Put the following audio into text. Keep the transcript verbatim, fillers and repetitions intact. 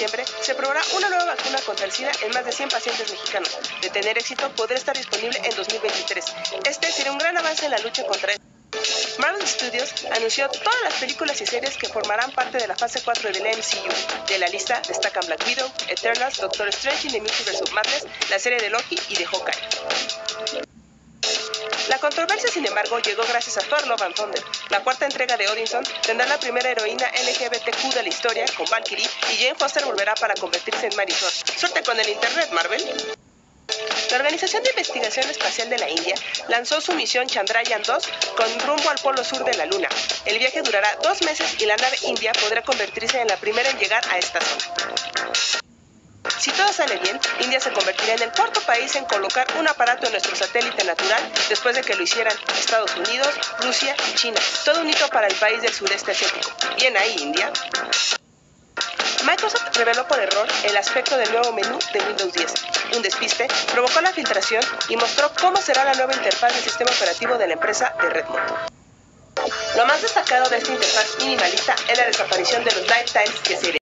septiembre se probará una nueva vacuna contra el SIDA en más de cien pacientes mexicanos. De tener éxito, podría estar disponible en dos mil veintitrés. Este sería un gran avance en la lucha contra esto. Marvel Studios anunció todas las películas y series que formarán parte de la fase cuatro del M C U. De la lista destacan Black Widow, Eternals, Doctor Strange in the Multiverse of Madness, la serie de Loki y de Hawkeye. La controversia, sin embargo, llegó gracias a Thor Love and Thunder. La cuarta entrega de Odinson tendrá la primera heroína L G B T Q de la historia, con Valkyrie, y Jane Foster volverá para convertirse en Mary Thor. ¡Suerte con el internet, Marvel! La Organización de Investigación Espacial de la India lanzó su misión Chandrayaan dos con rumbo al polo sur de la Luna. El viaje durará dos meses y la nave india podrá convertirse en la primera en llegar a esta zona. Si todo sale bien, India se convertirá en el cuarto país en colocar un aparato en nuestro satélite natural después de que lo hicieran Estados Unidos, Rusia y China. Todo un hito para el país del sureste asiático. Bien ahí, India. Microsoft reveló por error el aspecto del nuevo menú de Windows diez. Un despiste provocó la filtración y mostró cómo será la nueva interfaz del sistema operativo de la empresa de Redmond. Lo más destacado de esta interfaz minimalista es la desaparición de los lifetiles que se